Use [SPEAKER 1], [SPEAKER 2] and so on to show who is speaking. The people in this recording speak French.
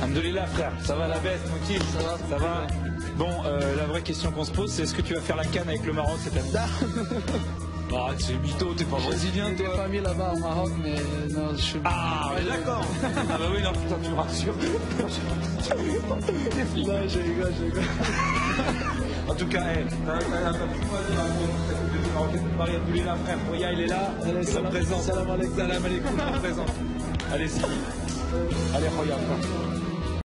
[SPEAKER 1] Alhamdoulilah frère, ça va la baisse, tranquille? Ça va. Bon, la vraie question qu'on se pose, c'est est-ce que tu vas faire la canne avec le Maroc cette année? Ah, c'est mytho, t'es pas brésilien toi?
[SPEAKER 2] J'ai des familles là-bas au Maroc, mais non, je suis...
[SPEAKER 1] Ah, mais d'accord. Ah bah oui, non, putain, tu me rassures.
[SPEAKER 2] Non, je rigole.
[SPEAKER 1] En tout cas, t'as plus quoi dire à la Marocaine de Paris, Alhamdoulilah frère, Roya il est là, il se présente.
[SPEAKER 2] Salam alaikum.
[SPEAKER 1] Salam alaikum, il se présente. Allez, c'est Allez, Roya frère.